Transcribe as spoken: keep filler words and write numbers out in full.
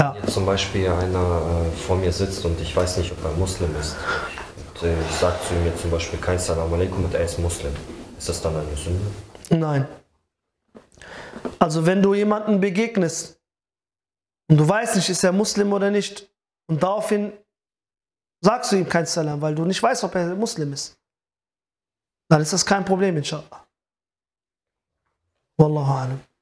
Ja. Jetzt zum Beispiel einer äh, vor mir sitzt und ich weiß nicht, ob er Muslim ist. Und äh, ich sage zu ihm jetzt zum Beispiel kein Salam alaikum und er ist Muslim. Ist das dann eine Sünde? Nein. Also wenn du jemanden begegnest und du weißt nicht, ist er Muslim oder nicht, und daraufhin sagst du ihm kein Salam, weil du nicht weißt, ob er Muslim ist, dann ist das kein Problem, inshallah. Wallahu a'lam.